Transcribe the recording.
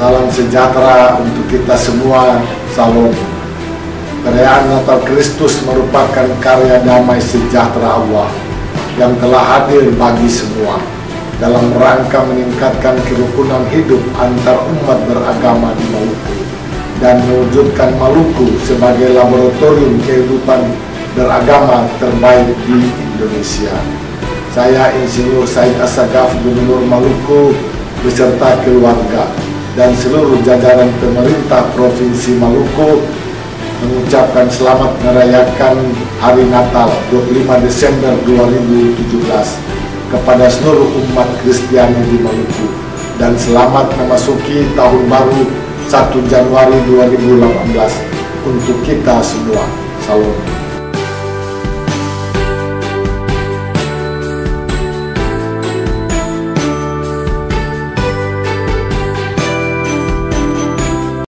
Salam sejahtera untuk kita semua. Salam. Perayaan Natal Kristus merupakan karya damai sejahtera Allah yang telah hadir bagi semua dalam rangka meningkatkan kerukunan hidup antar umat beragama di Maluku dan mewujudkan Maluku sebagai laboratorium kehidupan beragama terbaik di Indonesia. Saya Insinyur Said Assagaf, Gubernur Maluku beserta keluarga dan seluruh jajaran pemerintah Provinsi Maluku mengucapkan selamat merayakan Hari Natal 25 Desember 2017 kepada seluruh umat Kristiani di Maluku dan selamat memasuki tahun baru 1 Januari 2018 untuk kita semua. Salam.